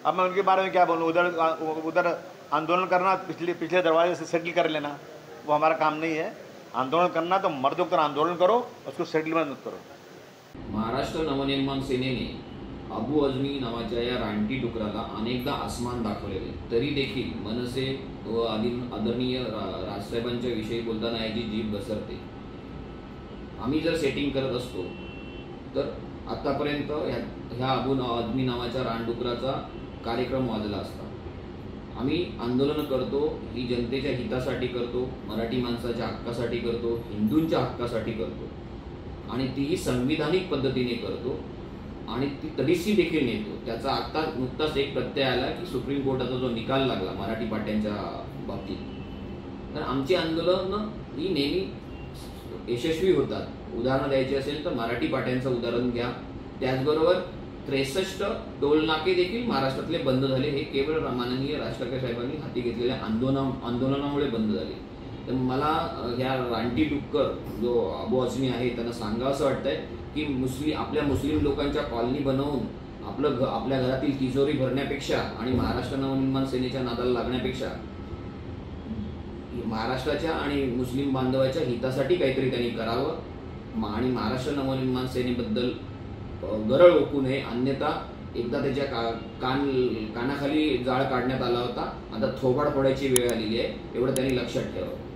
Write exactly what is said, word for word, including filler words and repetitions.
अब मैं उनके बारे में क्या बोलूँ, उधर उधर आंदोलन करना पिछले पिछले दरवाजे से सेटल कर लेना वो हमारा काम नहीं है। आंदोलन करना तो मर्द होकर आंदोलन करो, उसको सेटलमेंट मत करो। महाराष्ट्र नवनिर्माण सेनेने अबू अजमी नावाच्या या रानटी डुकराला अनेकदा आसमान दाखवलेले, तरी देखील मनसे व आदि आदरणीय राजसाहेबांच्या विषयी बोलताना याची जीभ घसरते। आम्ही जर सेटिंग करत असतो तर आतापर्यंत ह्या अबू अजमी नावाच्या रानडुकराचा कार्यक्रम वाजला असता। आम्ही आंदोलन करतो ही जनतेच्या हितासाठी करतो, मराठी माणसाच्या हक्कासाठी करतो, हिंदूंच्या हक्कासाठी करतो आणि तीही संविधानिक पद्धतीने करतो आणि ती तडीशी देखील नेतो। त्याचा आता नुकताच एक प्रत्यय आला की सुप्रीम कोर्टाचा जो निकाल लागला मराठी पाट्यांच्या बाबतीत, तर आमची आंदोलन ही नेहमी यशस्वी होतात। उदाहरण द्यायचे असेल तर मराठी पाट्यांचं उदाहरण घ्या, त्याचबरोबर त्रेसष्ट टोलनाके देखील महाराष्ट्रातले बंद झाले, हे केवळ माननीय राज ठाकरे साहेबांनी हाती घेतलेल्या आंदोलन आंदोलनामुळे बंद झाले। तर मला ह्या रानटी डुक्कर जो अबू अजमी आहे त्यांना सांगावं असं वाटतंय की मुस्लिम आपल्या मुस्लिम लोकांच्या कॉलनी बनवून आपलं घ आपल्या घरातील तिजोरी भरण्यापेक्षा आणि महाराष्ट्र नवनिर्माण सेनेच्या नादाला लागण्यापेक्षा महाराष्ट्राच्या आणि मुस्लिम बांधवाच्या हितासाठी काहीतरी त्यांनी करावं आणि महाराष्ट्र नवनिर्माण सेनेबद्दल गरळ ओकू नये, अन्यथा एकदा त्याच्या का कान कानाखाली जाळ काढण्यात आला होता, आता थोबाड फोडायची वेळ आलेली आहे, एवढं त्यांनी लक्षात ठेवावं।